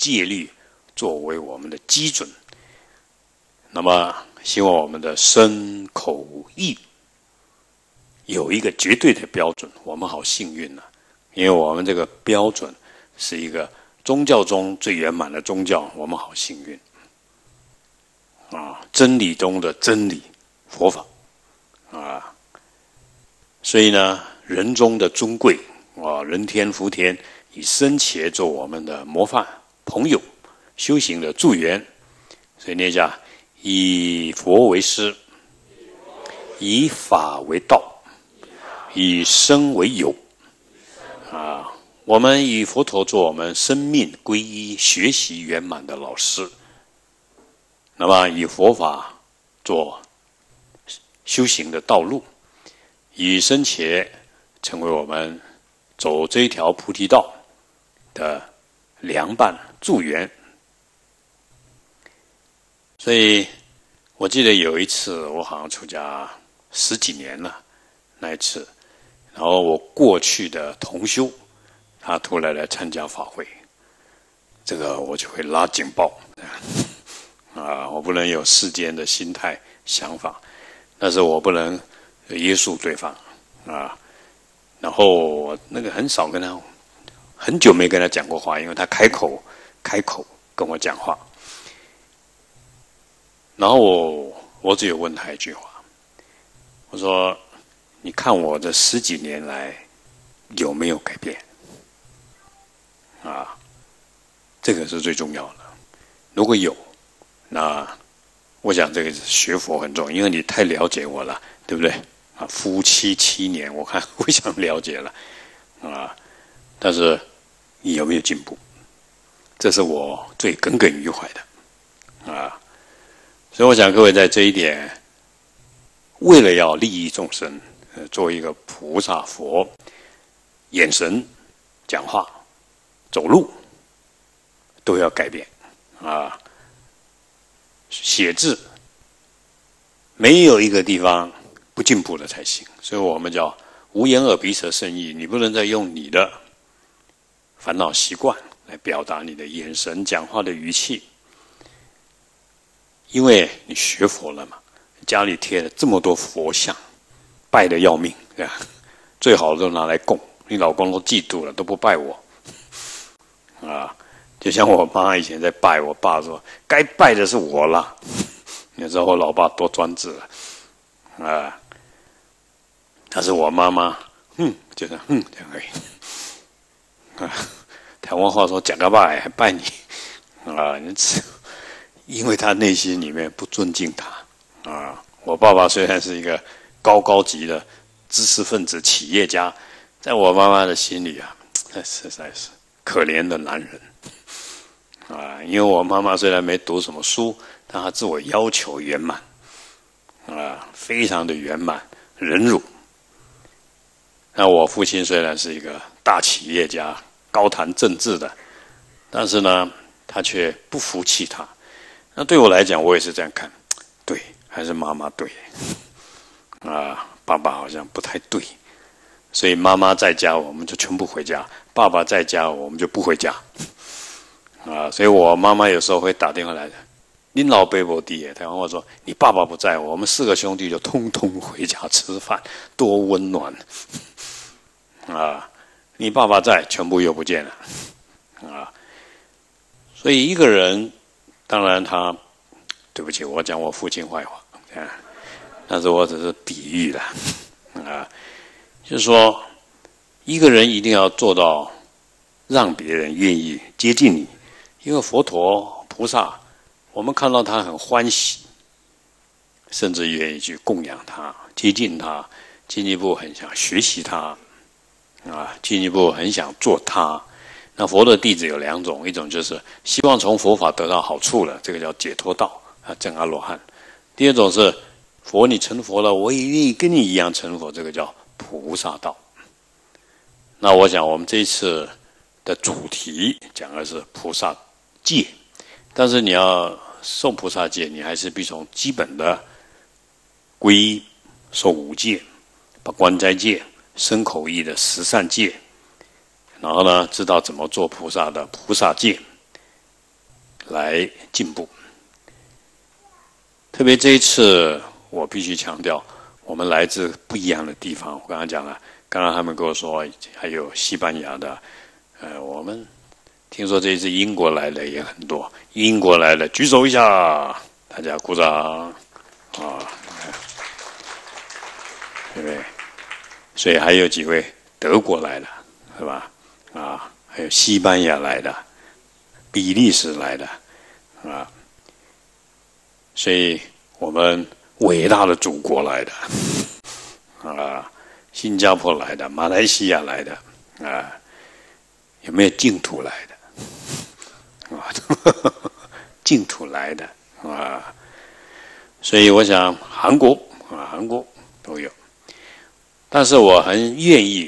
戒律作为我们的基准。那么，希望我们的身口意有一个绝对的标准，我们好幸运啊！因为我们这个标准是一个宗教中最圆满的宗教，我们好幸运啊！真理中的真理，佛法啊！所以呢，人中的尊贵啊，人天福田，以生前做我们的模范朋友，修行的助缘。所以念一下：以佛为师，以法为道。以身为友啊，我们以佛陀做我们生命皈依、学习圆满的老师。那么以佛法做修行的道路，以生前成为我们走这一条菩提道的良伴助缘。所以我记得有一次，我好像出家10几年了，那一次。然后我过去的同修，他突然来参加法会，这个我就会拉警报啊！我不能有世间的心态想法，但是我不能约束对方啊。然后我那个很少跟他，很久没跟他讲过话，因为他开口跟我讲话。然后我只有问他一句话，我说：你看我这10几年来有没有改变？啊，这个是最重要的。如果有，那我想这个学佛很重要，因为你太了解我了，对不对？啊，夫妻7年，我看非常了解了，啊，但是你有没有进步？这是我最耿耿于怀的，啊，所以我想各位在这一点，为了要利益众生。做一个菩萨佛，眼神、讲话、走路都要改变啊！写字没有一个地方不进步的才行，所以我们叫无眼耳鼻舌身意，你不能再用你的烦恼习惯来表达你的眼神、讲话的语气，因为你学佛了嘛，家里贴了这么多佛像。拜的要命，对吧？最好的都拿来供，你老公都嫉妒了，都不拜我，啊！就像我妈以前在拜我爸说，该拜的是我啦。你知道我老爸多专制了，啊！但是我妈妈，就是这样而已，啊！台湾话说讲个拜还拜你，啊！因为他内心里面不尊敬他，啊！我爸爸虽然是一个高级的知识分子、企业家，在我妈妈的心里啊，实在是可怜的男人啊！因为我妈妈虽然没读什么书，但她自我要求圆满啊，非常的圆满、忍辱。那我父亲虽然是一个大企业家、高谈政治的，但是呢，他却不服气他。那对我来讲，我也是这样看，对，还是妈妈对。啊，爸爸好像不太对，所以妈妈在家我们就全部回家，爸爸在家我们就不回家。啊，所以我妈妈有时候会打电话来的，您老爸不在，台湾话说你爸爸不在，我们4个兄弟就通通回家吃饭，多温暖。啊，你爸爸在，全部又不见了。啊，所以一个人，当然他，对不起，我讲我父亲坏话，啊。但是我只是比喻了，啊，就是说，一个人一定要做到让别人愿意接近你，因为佛陀菩萨，我们看到他很欢喜，甚至愿意去供养他、接近他，进一步很想学习他，啊，进一步很想做他。那佛的弟子有2种，一种就是希望从佛法得到好处了，这个叫解脱道啊，证阿罗汉；第二种是佛，你成佛了，我也愿意跟你一样成佛，这个叫菩萨道。那我想我们这一次的主题讲的是菩萨戒，但是你要受菩萨戒，你还是必从基本的皈依、受5戒，把观斋戒、身口意的10善戒，然后呢，知道怎么做菩萨的菩萨戒， 来进步。特别这一次，我必须强调，我们来自不一样的地方。我刚刚讲了，刚刚他们跟我说还有西班牙的，我们听说这一次英国来的也很多，英国来的举手一下，大家鼓掌啊，对不对？所以还有几位德国来的，是吧？啊，还有西班牙来的，比利时来的，啊，所以我们伟大的祖国来的，啊，新加坡来的，马来西亚来的，啊，有没有净土来的？啊，净土来的啊，所以我想韩国都有，但是我很愿意。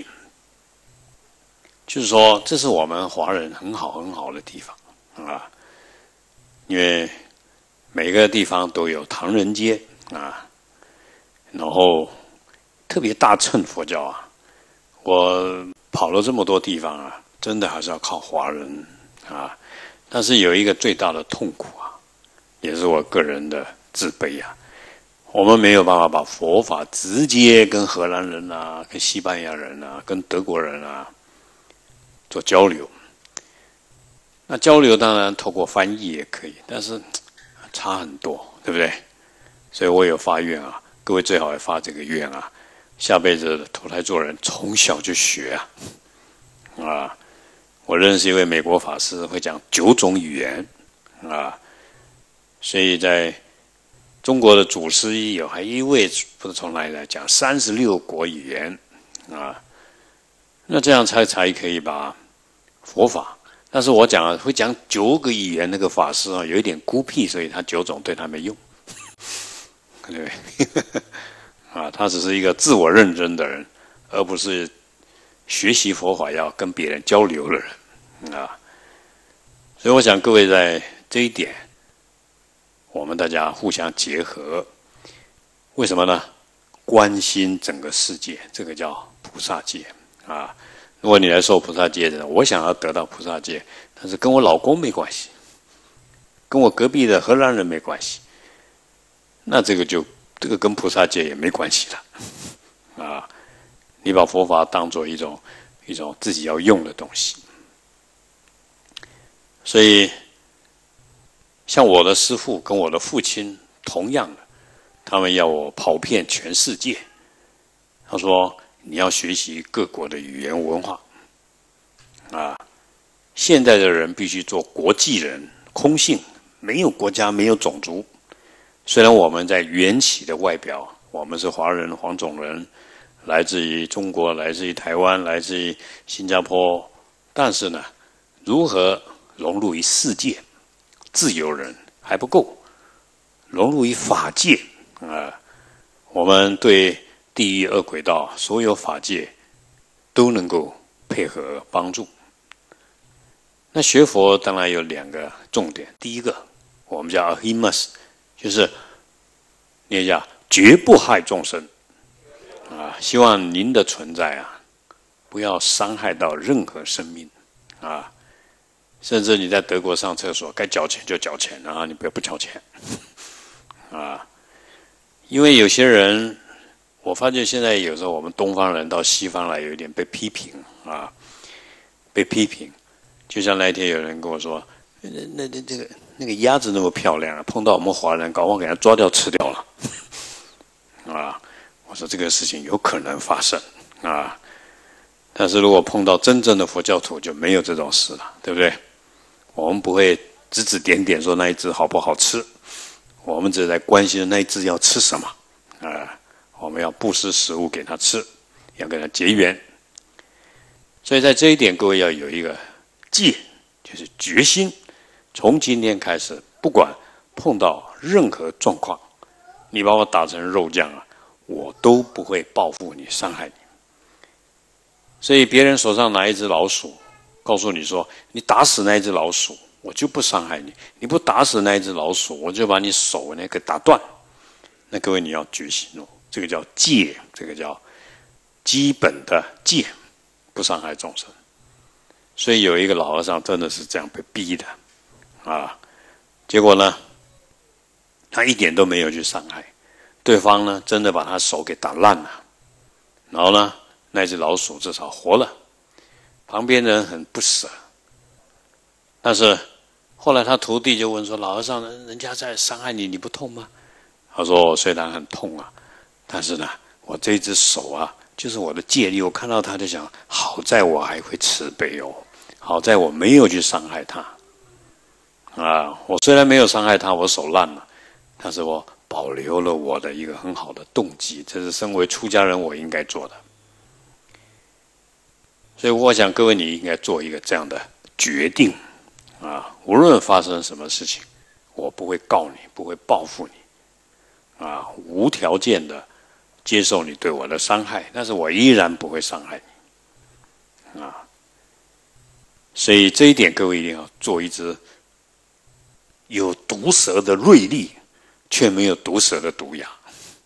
就是说，这是我们华人很好的地方啊，因为每个地方都有唐人街啊，然后特别大乘佛教啊，我跑了这么多地方啊，真的还是要靠华人啊。但是有一个最大的痛苦啊，也是我个人的自卑啊，我们没有办法把佛法直接跟荷兰人啊、跟西班牙人啊、跟德国人啊做交流。那交流当然透过翻译也可以，但是差很多，对不对？所以我有发愿啊，各位最好也发这个愿啊，下辈子投胎做人，从小就学啊。我认识一位美国法师，会讲9种语言啊，所以在中国的祖师也有，还一位不知从哪里来讲36国语言啊。那这样才可以把佛法，但是我讲会讲9个语言那个法师啊，有一点孤僻，所以他9种对他没用，对不对？啊，他只是一个自我认真的人，而不是学习佛法要跟别人交流的人啊。所以我想各位在这一点，我们大家互相结合，为什么呢？关心整个世界，这个叫菩萨戒啊。如果你来受菩萨戒的，我想要得到菩萨戒，但是跟我老公没关系，跟我隔壁的荷兰人没关系，那这个跟菩萨戒也没关系了啊。你把佛法当作一种自己要用的东西，所以像我的师父跟我的父亲同样的，他们要我跑遍全世界。他说你要学习各国的语言文化啊。现在的人必须做国际人，空性，没有国家，没有种族。虽然我们在缘起的外表，我们是华人、黄种人，来自于中国，来自于台湾，来自于新加坡，但是呢，如何融入于世界，自由人还不够，融入于法界啊，我们对地狱恶鬼道所有法界都能够配合帮助。那学佛当然有2个重点，第一个我们叫 ahimas， 就是念一下绝不害众生啊，希望您的存在啊，不要伤害到任何生命啊，甚至你在德国上厕所该缴钱就缴钱啊，你不要不缴钱啊，因为有些人，我发现现在有时候我们东方人到西方来有一点被批评啊，被批评。就像那一天有人跟我说，那个鸭子那么漂亮，碰到我们华人，搞不好给它抓掉吃掉了，啊！我说这个事情有可能发生啊，但是如果碰到真正的佛教徒，就没有这种事了，对不对？我们不会指指点点说那一只好不好吃，我们只是在关心那一只要吃什么啊，我们要布施食物给它吃，要跟它结缘。所以在这一点，各位要有一个戒，就是决心，从今天开始，不管碰到任何状况，你把我打成肉酱啊，我都不会报复你、伤害你。所以别人手上拿一只老鼠，告诉你说，你打死那一只老鼠，我就不伤害你；你不打死那一只老鼠，我就把你手那个打断。那各位你要决心哦，这个叫戒，这个叫基本的戒，不伤害众生。所以有一个老和尚真的是这样被逼的啊， 结果呢，他一点都没有去伤害对方呢，真的把他手给打烂了。然后呢，那只老鼠至少活了。旁边人很不舍，但是后来他徒弟就问说：“老和尚，人家在伤害你，你不痛吗？”他说：“虽然很痛啊，但是呢，我这只手啊，就是我的戒律。我看到他就想，好在我还会慈悲哦，好在我没有去伤害他。啊，我虽然没有伤害他，我手烂了，但是我保留了我的一个很好的动机，这是身为出家人我应该做的。所以我想各位，你应该做一个这样的决定啊！无论发生什么事情，我不会告你，不会报复你，啊，无条件的接受你对我的伤害，但是我依然不会伤害你，啊！所以这一点，各位一定要做一只有毒蛇的锐利，却没有毒蛇的毒牙。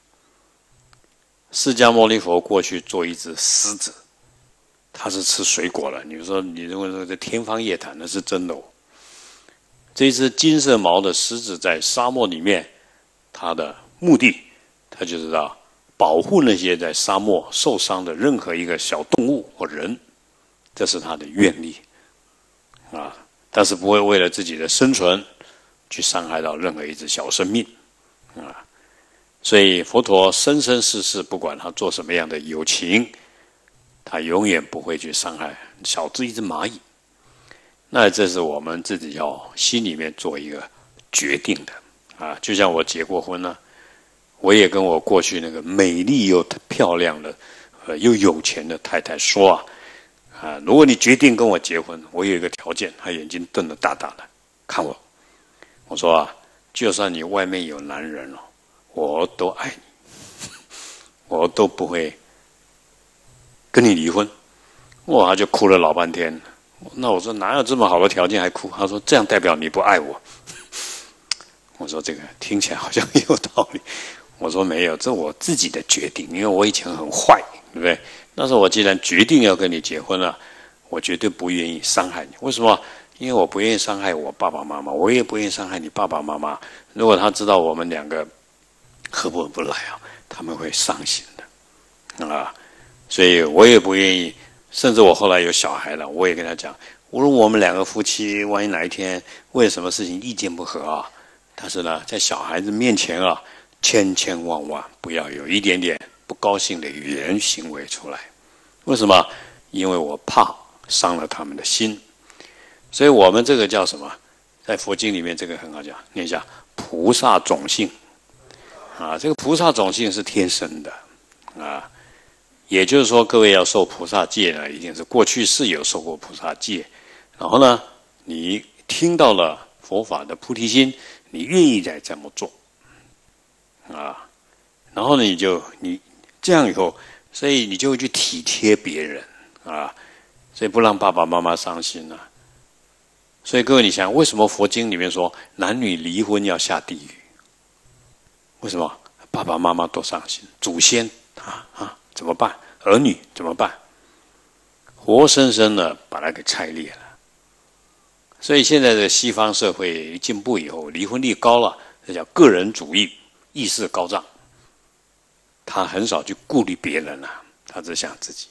释迦牟尼佛过去做一只狮子。他是吃水果了，你说你认为说这天方夜谭，那是真的哦。这只金色毛的狮子在沙漠里面，它的目的，它就是要保护那些在沙漠受伤的任何一个小动物或人，这是它的愿力啊。但是不会为了自己的生存去伤害到任何一只小生命啊。所以佛陀生生世世，不管他做什么样的有情，他永远不会去伤害小至一只蚂蚁。那这是我们自己要心里面做一个决定的啊！就像我结过婚呢，我也跟我过去那个美丽又漂亮的、又有钱的太太说啊，如果你决定跟我结婚，我有一个条件。她眼睛瞪得大大的看我，我说啊，就算你外面有男人了，我都爱你，我都不会跟你离婚。哇，他就哭了老半天。那我说哪有这么好的条件还哭？他说这样代表你不爱我。我说这个听起来好像有道理。我说没有，这我自己的决定，因为我以前很坏，对不对？但是我既然决定要跟你结婚了，我绝对不愿意伤害你。为什么？因为我不愿意伤害我爸爸妈妈，我也不愿意伤害你爸爸妈妈。如果他知道我们两个合不来啊，他们会伤心的啊。所以我也不愿意，甚至我后来有小孩了，我也跟他讲，无论我们两个夫妻万一哪一天为了什么事情意见不合啊，但是呢，在小孩子面前啊，千千万万不要有一点点不高兴的语言行为出来。为什么？因为我怕伤了他们的心。所以我们这个叫什么？在佛经里面这个很好讲，念一下菩萨种性啊，这个菩萨种性是天生的啊。也就是说，各位要受菩萨戒呢，一定是过去是有受过菩萨戒，然后呢，你听到了佛法的菩提心，你愿意再这么做，啊，然后呢，你这样以后，所以你就会去体贴别人啊，所以不让爸爸妈妈伤心啊。所以各位，你想，为什么佛经里面说男女离婚要下地狱？为什么？爸爸妈妈多伤心，祖先怎么办？儿女怎么办？活生生的把它给拆裂了。所以现在的西方社会进步以后，离婚率高了，这叫个人主义，意识高涨。他很少去顾虑别人了，他只想自己。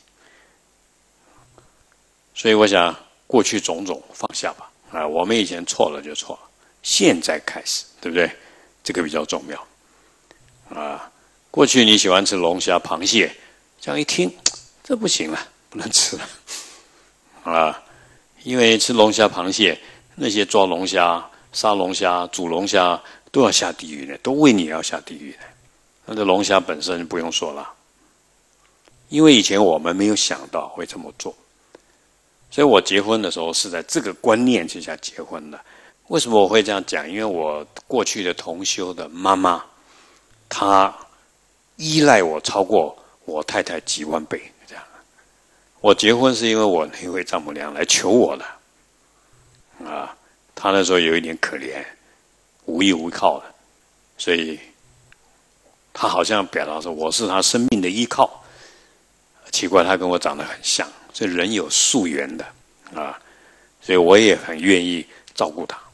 所以我想，过去种种放下吧。啊，我们以前错了就错了，现在开始，对不对？这个比较重要。啊，过去你喜欢吃龙虾、螃蟹。这样一听，这不行了，不能吃了，啊！因为吃龙虾、螃蟹，那些抓龙虾、杀龙虾、煮龙虾都要下地狱的，都为你要下地狱的。那这龙虾本身不用说了，因为以前我们没有想到会这么做，所以我结婚的时候是在这个观念之下结婚的。为什么我会这样讲？因为我过去的同修的妈妈，她依赖我超过我太太几万倍，这样。我结婚是因为我那位丈母娘来求我的，啊，她那时候有一点可怜，无依无靠的，所以她好像表达说我是她生命的依靠。奇怪，她跟我长得很像，所以人有宿缘的啊，所以我也很愿意照顾她。